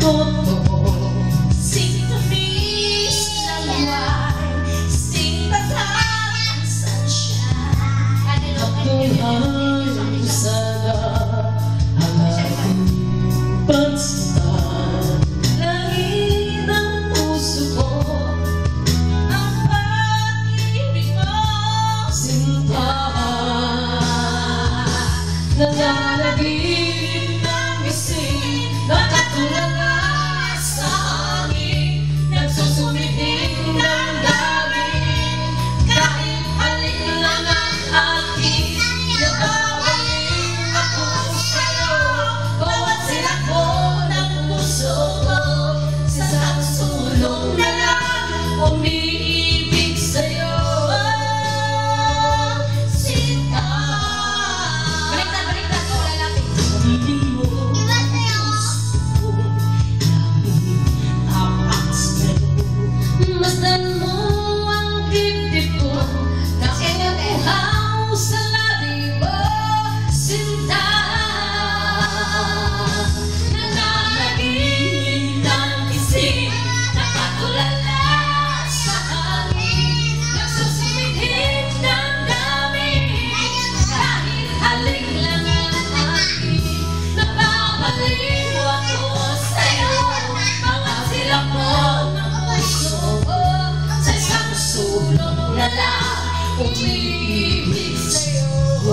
Nananaginip ng isip, nakatulala sa hangin, nagsusumiting damdamin, kahit alin lang ang akin, nababalik ako sa'yo, bawat silakbo ng puso ko, sa isang sulong na lang umiibig sa'yo. Masdan mo ang dibdib ko, nakukuhaw sa labi mo, sinta. Nananaginip ng isip, nakatulala sa hangin, nagsusumihip ng dami, kahit halik lang ang akin, napapaliw ako sa'yo, mga silak mo ng puso ko, sa isang sulong na lang umiibig sa'yo.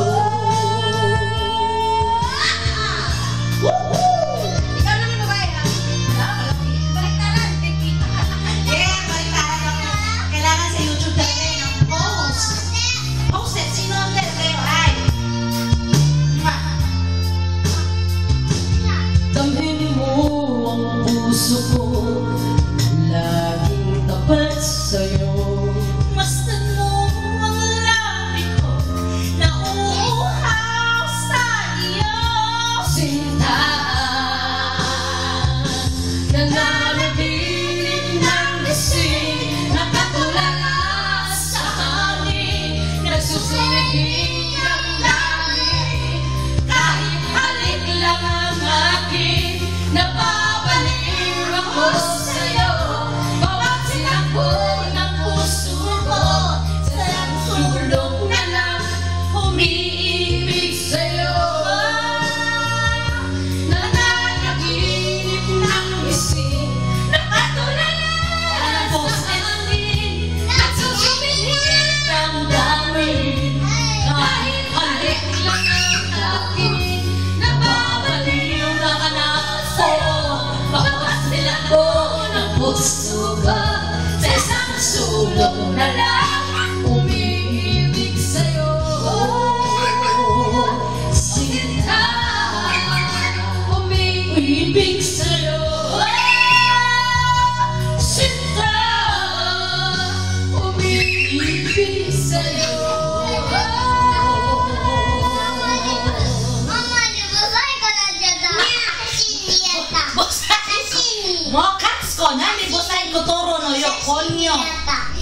Ikaw naman babae ha? Baliktaran, teknika. Yeah, baliktaran ako. Kailangan sa YouTube talaga ng post. Post it. Sino ang talaga? Ay! Damhin mo ang puso ko, laging tapat sa'yo. Masdan mo ang labi ko, nauuhaw sa iyo. Sinta, nananaginip ng isip, nakatulala sa hangin, nagsusumiging ng langit, kahit halik lang ang akin, napapaliw ako sa'yo, bawat silakbo ng puso ko, sa isang sulong na lang umiibig sa'yo. Nananaginip ng isip, nakatulala sa hangin, nagsusumihip ng damdamin, kahit halik lang ang akin, napapaliw na anak sa'yo, bawat silakbo ng puso ko, sa isang sulong na lang umiibig sa'yo. Sinta, umiibig sa'yo. Sinta, umiibig sa'yo. Mama, nabasay ko na dyan na. Sashimi yata. Bosay! Sashimi. Mo, cuts ko na. May bosay ko toro no. Yok, konyo. Yata.